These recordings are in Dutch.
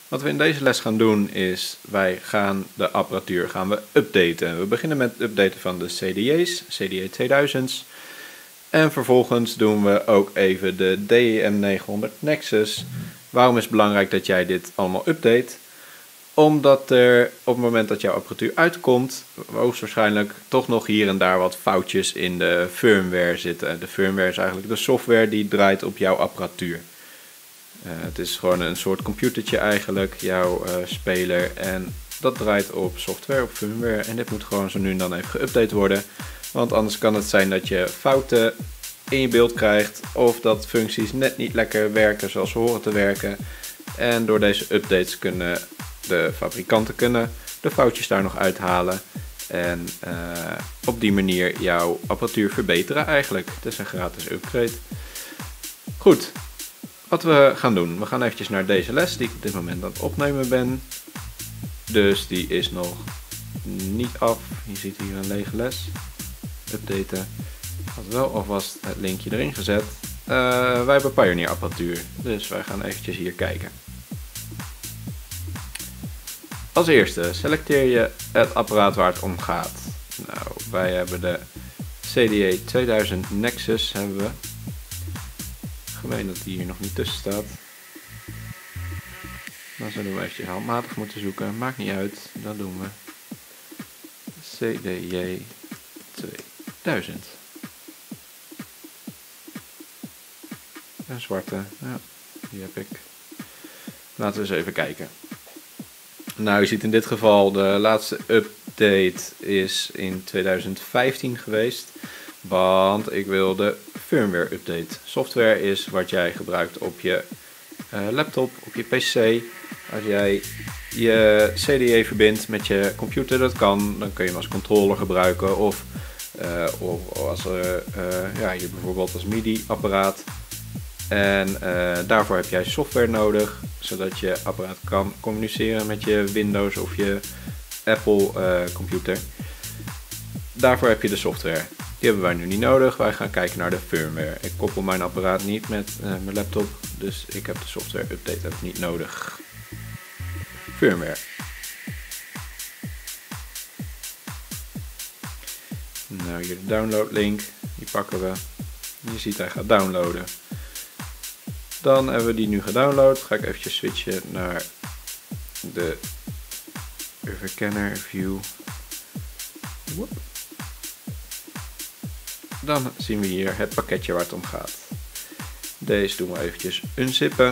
Wat we in deze les gaan doen is, wij gaan de apparatuur updaten. We beginnen met het updaten van de CDJ's, CDJ 2000's. En vervolgens doen we ook even de DEM900 Nexus. Waarom is het belangrijk dat jij dit allemaal update? Omdat er op het moment dat jouw apparatuur uitkomt, hoogstwaarschijnlijk toch nog hier en daar wat foutjes in de firmware zitten. De firmware is eigenlijk de software die draait op jouw apparatuur. Het is gewoon een soort computertje eigenlijk, jouw speler. En dat draait op software, op firmware. En dit moet gewoon zo nu en dan even geüpdate worden. Want anders kan het zijn dat je fouten in je beeld krijgt. Of dat functies net niet lekker werken zoals ze horen te werken. En door deze updates kunnen de fabrikanten de foutjes daar nog uithalen. En op die manier jouw apparatuur verbeteren eigenlijk. Het is een gratis upgrade. Goed. Wat we gaan doen, we gaan eventjes naar deze les die ik op dit moment aan het opnemen ben. Dus die is nog niet af. Je ziet hier een lege les. Updaten. Ik had wel alvast het linkje erin gezet. Wij hebben Pioneer apparatuur, dus wij gaan eventjes hier kijken. Als eerste selecteer je het apparaat waar het om gaat. Nou, wij hebben de CDJ 2000 Nexus hebben we. Gemeen dat die hier nog niet tussen staat. Dan zullen we eventjes handmatig moeten zoeken. Maakt niet uit, dat doen we. CDJ 2000. Een zwarte, ja, die heb ik. Laten we eens even kijken. Nou, je ziet in dit geval de laatste update is in 2015 geweest. Want ik wil de firmware update. Software is wat jij gebruikt op je laptop, op je PC. Als jij je CDJ verbindt met je computer, dat kan. Dan kun je hem als controller gebruiken. Of als hier bijvoorbeeld als MIDI apparaat. En daarvoor heb jij software nodig. Zodat je apparaat kan communiceren met je Windows of je Apple computer. Daarvoor heb je de software. Die hebben wij nu niet nodig. Wij gaan kijken naar de firmware. Ik koppel mijn apparaat niet met mijn laptop. Dus ik heb de software update niet nodig. Firmware. Nou, hier de download link. Die pakken we. Je ziet hij gaat downloaden. Dan hebben we die nu gedownload. Ga ik eventjes switchen naar de verkenner view. Dan zien we hier het pakketje waar het om gaat. Deze doen we eventjes unzippen.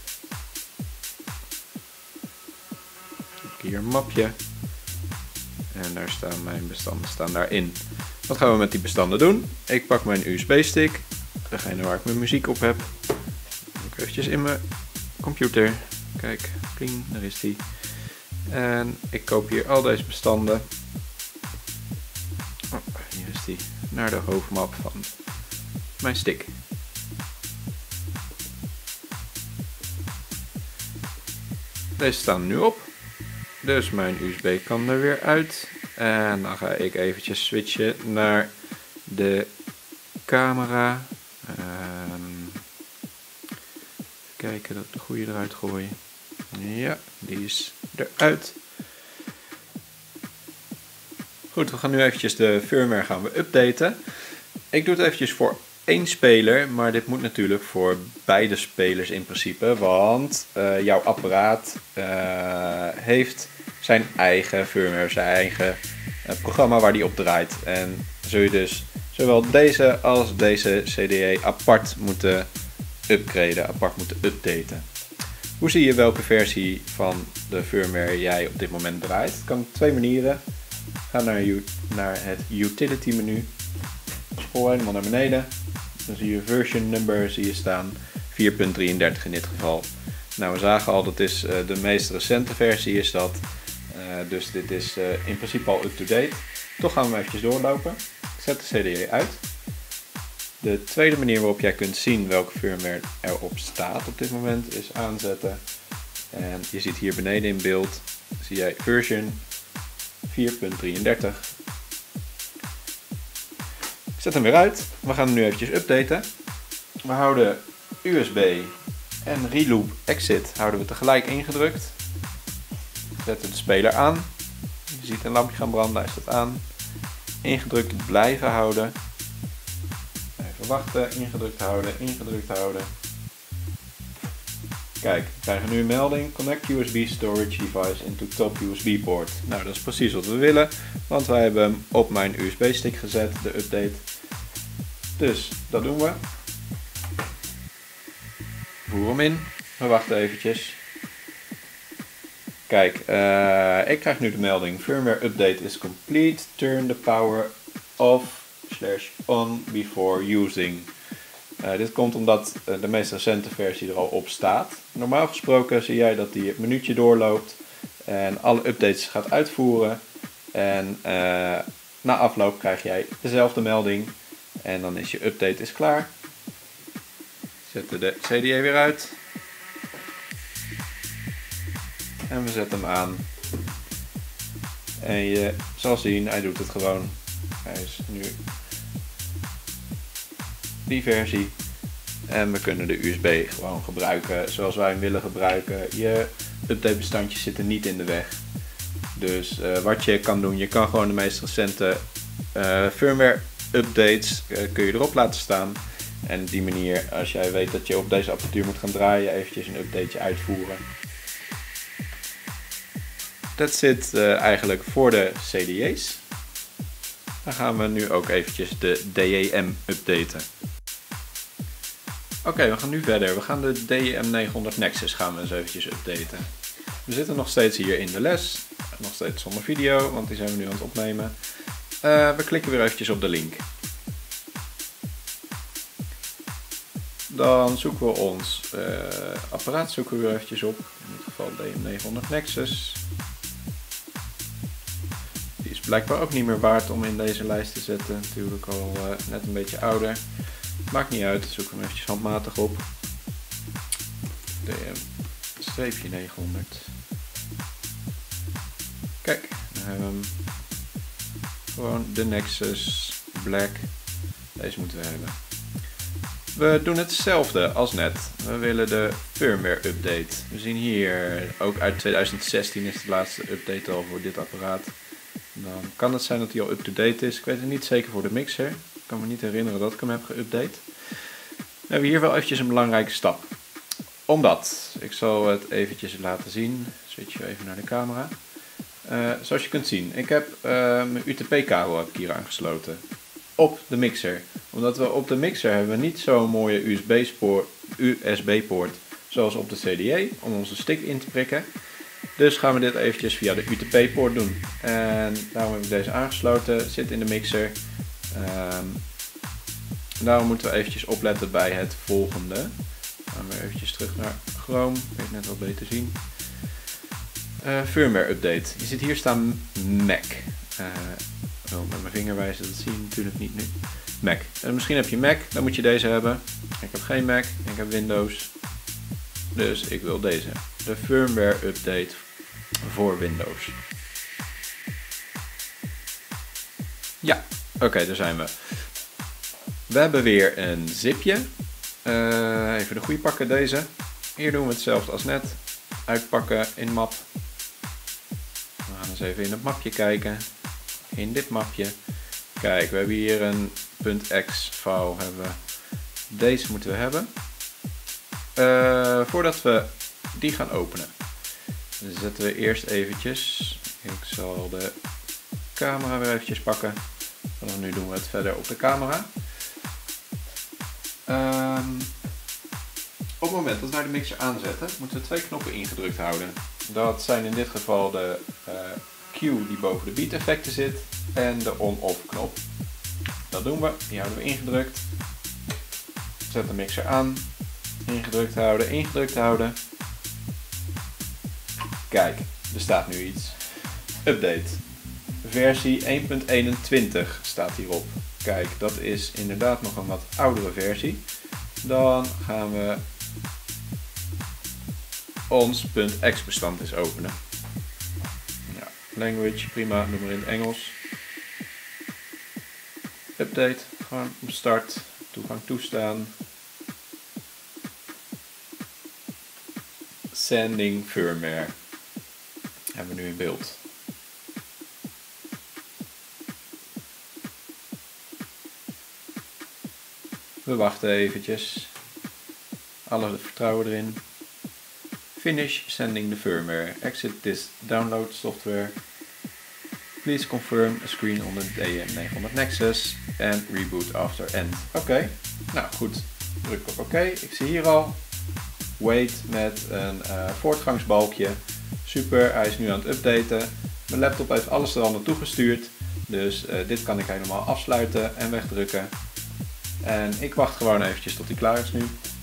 Hier een mapje. En daar staan mijn bestanden daarin. Wat gaan we met die bestanden doen? Ik pak mijn USB-stick. Degene waar ik mijn muziek op heb. Ook eventjes in mijn computer. Kijk, pling, daar is die. En ik kopieer al deze bestanden. Hier is die. Naar de hoofdmap van mijn stick. Deze staan nu op. Dus mijn USB kan er weer uit. En dan ga ik eventjes switchen naar de camera. Kijken dat ik de goede eruit gooi. Ja, die is eruit. Goed, we gaan nu eventjes de firmware updaten. Ik doe het eventjes voor één speler, maar dit moet natuurlijk voor beide spelers in principe. Want jouw apparaat heeft zijn eigen firmware, zijn eigen programma waar die op draait. En zul je dus zowel deze als deze CDJ apart moeten upgraden, apart moeten updaten. Hoe zie je welke versie van de firmware jij op dit moment draait? Dat kan op twee manieren. Ga naar het utility menu. Scroll helemaal naar beneden. Dan zie je version number staan. 4.33 in dit geval. Nou, we zagen al dat is de meest recente versie is dat. Dus dit is in principe al up-to-date. Toch gaan we hem eventjes doorlopen. Ik zet de CDJ uit. De tweede manier waarop jij kunt zien welke firmware erop staat op dit moment is aanzetten. En je ziet hier beneden in beeld, zie jij version 4.33. Ik zet hem weer uit. We gaan hem nu eventjes updaten. We houden USB en reloop exit houden we tegelijk ingedrukt. zetten de speler aan. Je ziet een lampje gaan branden, hij staat aan. Ingedrukt blijven houden. Even wachten, ingedrukt houden. Kijk, we krijgen nu een melding. Connect USB storage device into top USB port. Nou, dat is precies wat we willen, want wij hebben hem op mijn USB stick gezet, de update. Dus, dat doen we. Voer hem in. We wachten eventjes. Kijk, ik krijg nu de melding. Firmware update is complete. Turn the power off/on before using. Dit komt omdat de meest recente versie er al op staat. Normaal gesproken zie jij dat die het minuutje doorloopt en alle updates gaat uitvoeren. En na afloop krijg jij dezelfde melding en dan is je update klaar. Zetten de CDA weer uit. En we zetten hem aan. En je zal zien, hij doet het gewoon. Hij is nu die versie. En we kunnen de USB gewoon gebruiken zoals wij hem willen gebruiken. Je updatebestandjes zitten niet in de weg. Dus wat je kan doen, je kan gewoon de meest recente firmware updates kun je erop laten staan. En op die manier, als jij weet dat je op deze apparatuur moet gaan draaien, eventjes een updateje uitvoeren. Dat zit eigenlijk voor de CDA's. Dan gaan we nu ook eventjes de DEM updaten. Oké, we gaan nu verder. We gaan de DEM 900 Nexus gaan we eens eventjes updaten. We zitten nog steeds hier in de les. Nog steeds zonder video, want die zijn we nu aan het opnemen. We klikken weer eventjes op de link. Dan zoeken we ons apparaat zoeken we weer eventjes op. In dit geval DEM 900 Nexus. Die is blijkbaar ook niet meer waard om in deze lijst te zetten. Natuurlijk al net een beetje ouder. Maakt niet uit, zoek hem eventjes handmatig op. DEM-900. Kijk, dan hebben we hem. Gewoon de Nexus Black. Deze moeten we hebben. We doen hetzelfde als net. We willen de firmware update. We zien hier, ook uit 2016 is de laatste update al voor dit apparaat. Dan kan het zijn dat hij al up-to-date is. Ik weet het niet zeker voor de mixer. Ik kan me niet herinneren dat ik hem heb geüpdate. We hebben hier wel eventjes een belangrijke stap. Omdat, ik zal het eventjes laten zien. Switch even naar de camera. Zoals je kunt zien, ik heb mijn UTP-kabel hier aangesloten. Op de mixer. Omdat we op de mixer hebben we niet zo'n mooie USB-poort zoals op de CDA. Om onze stick in te prikken. Dus gaan we dit eventjes via de UTP-poort doen. En daarom heb ik deze aangesloten. Zit in de mixer. Daarom moeten we eventjes opletten bij het volgende. Dan gaan we eventjes terug naar Chrome. Kun je het net wat beter zien. Firmware update. Je ziet hier staan Mac. Met mijn vinger wijzen, dat zie je natuurlijk niet nu. Mac. Misschien heb je Mac, dan moet je deze hebben. Ik heb geen Mac, ik heb Windows. Dus ik wil deze. De firmware update voor Windows. Ja, oké, daar zijn we. We hebben weer een zipje. Even de goede pakken, deze. Hier doen we hetzelfde als net. Uitpakken in map. We gaan eens even in het mapje kijken. In dit mapje. Kijk, we hebben hier een .x file. Deze moeten we hebben. Voordat we die gaan openen. Dan zetten we eerst eventjes. Ik zal de camera weer eventjes pakken. Vanaf nu doen we het verder op de camera. Op het moment dat wij de mixer aanzetten, moeten we twee knoppen ingedrukt houden. Dat zijn in dit geval de Q die boven de beat effecten zit en de on-off knop. Dat doen we, die houden we ingedrukt. Zet de mixer aan, ingedrukt houden. Kijk, er staat nu iets. Update. Versie 1.21 staat hierop. Kijk, dat is inderdaad nog een wat oudere versie. Dan gaan we ons .x bestand eens openen. Ja, language, prima, noem maar in het Engels. Update, gewoon op start, toegang toestaan. Sending firmware. Hebben we nu in beeld. We wachten eventjes. Alle vertrouwen erin. Finish sending the firmware. Exit this download software. Please confirm a screen on the DM900 Nexus. And reboot after end. Oké. Nou goed. Druk op oké. Ik zie hier al. Wait met een voortgangsbalkje. Super, hij is nu aan het updaten. Mijn laptop heeft alles er al naartoe gestuurd. Dus dit kan ik helemaal afsluiten en wegdrukken. En ik wacht gewoon eventjes tot hij klaar is nu.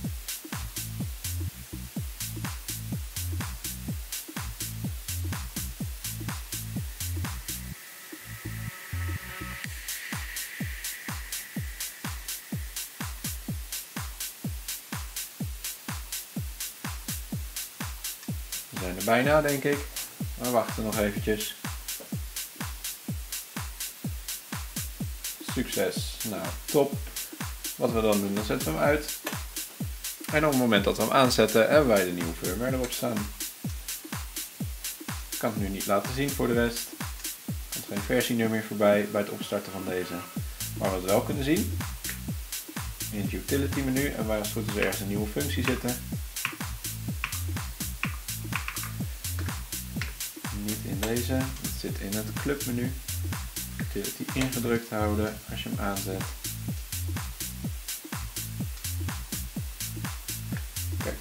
We zijn er bijna, denk ik. We wachten nog eventjes. Succes. Nou, top. Wat we dan doen, dan zetten we hem uit. En op het moment dat we hem aanzetten, hebben wij de nieuwe firmware erop staan. Ik kan het nu niet laten zien voor de rest. Er komt geen versienummer voorbij bij het opstarten van deze. Maar wat we wel kunnen zien, in het utility menu, en waar als het goed is ergens een nieuwe functie zitten. Niet in deze, het zit in het clubmenu. Utility ingedrukt houden als je hem aanzet. Kijk.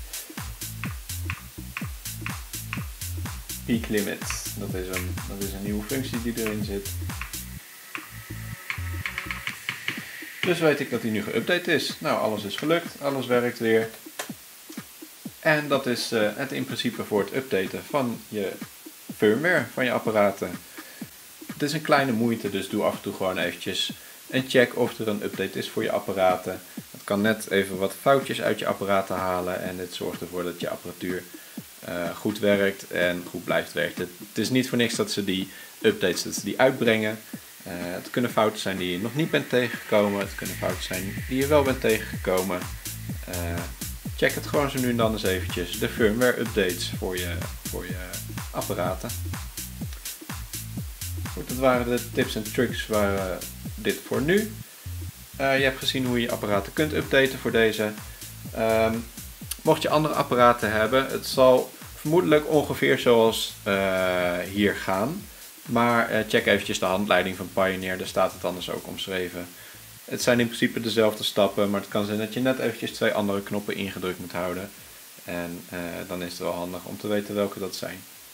Peak limit, dat is een nieuwe functie die erin zit. Dus weet ik dat hij nu geüpdate is. Nou, alles is gelukt, alles werkt weer. En dat is het in principe voor het updaten van je firmware van je apparaten. Het is een kleine moeite, dus doe af en toe gewoon eventjes een check of er een update is voor je apparaten. Het kan net even wat foutjes uit je apparaten halen en dit zorgt ervoor dat je apparatuur goed werkt en goed blijft werken. Het is niet voor niks dat ze die updates uitbrengen. Het kunnen fouten zijn die je nog niet bent tegengekomen, het kunnen fouten zijn die je wel bent tegengekomen. Check het gewoon zo nu en dan eens eventjes, de firmware updates voor je apparaten. Goed, dat waren de tips en tricks waren dit voor nu. Je hebt gezien hoe je je apparaten kunt updaten voor deze. Mocht je andere apparaten hebben, het zal vermoedelijk ongeveer zoals hier gaan. Maar check eventjes de handleiding van Pioneer, daar staat het anders ook omschreven. Het zijn in principe dezelfde stappen, maar het kan zijn dat je net eventjes 2 andere knoppen ingedrukt moet houden. En dan is het wel handig om te weten welke dat zijn.